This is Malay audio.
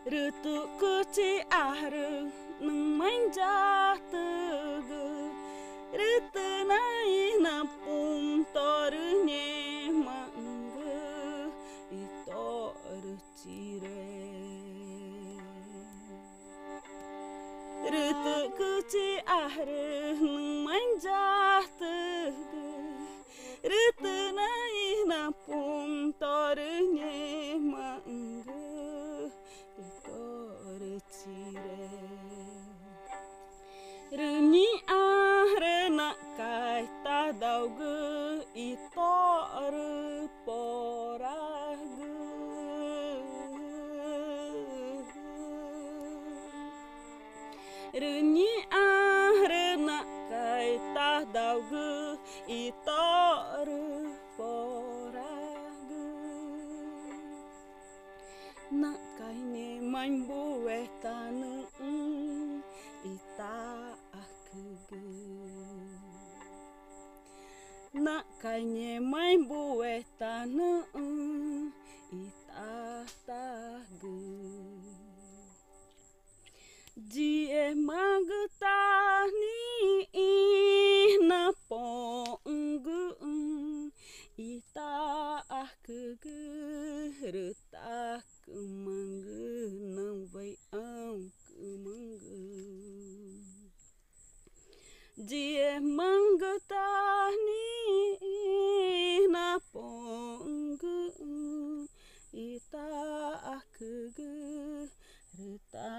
Rutuk kuci ahre nang manjah tege Rutenai napum tornya mangge Itor cire Rutuk kuci ahre nang manjah tege Rutenai napum tornya mangge Reni ahre nak kai ta dau ge itor porag Reni ahre nak kai ta dau ge itor porag Nak kai ne main bueh tanu ita akege Nak kai ne main bueh tanu ita tage Jie magutani na ponggu ita akege retak mangge nang vai am kemangge Jie manggutani na ponggu ita akege retak